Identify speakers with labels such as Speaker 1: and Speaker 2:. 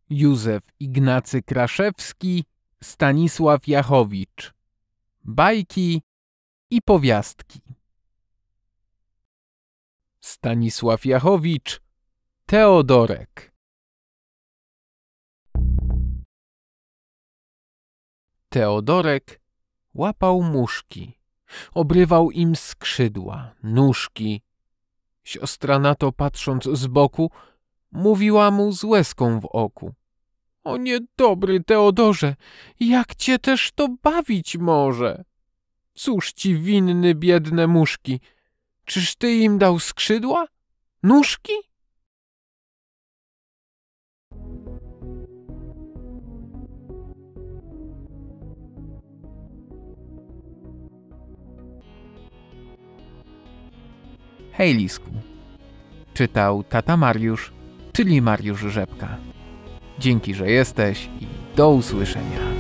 Speaker 1: Józef Ignacy Kraszewski, Stanisław Jachowicz. Bajki i powiastki. Stanisław Jachowicz, Teodorek. Teodorek łapał muszki, obrywał im skrzydła, nóżki. Siostra na to, patrząc z boku, mówiła mu z łezką w oku: o niedobry Teodorze, jak cię też to bawić może? Cóż ci winny biedne muszki? Czyż ty im dał skrzydła? Nóżki? Hej Lisku. Czytał tata Mariusz, czyli Mariusz Rzepka. Dzięki, że jesteś i do usłyszenia.